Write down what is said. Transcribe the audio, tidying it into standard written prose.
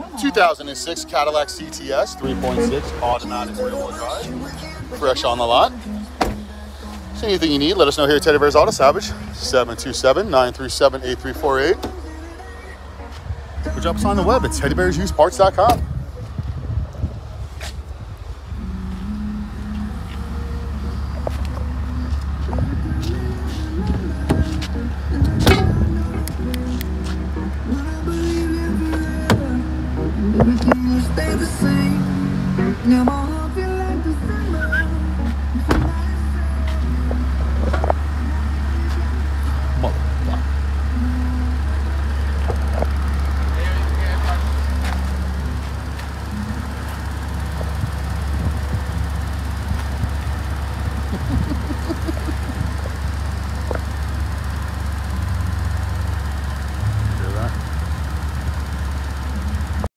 2006 Cadillac CTS 3.6 automatic rear-wheel drive, fresh on the lot. So anything you need, let us know here at Teddy Bear's Auto Salvage, 727-937-8348. Or drop us on the web at teddybearsuseparts.com. Stay the same. Now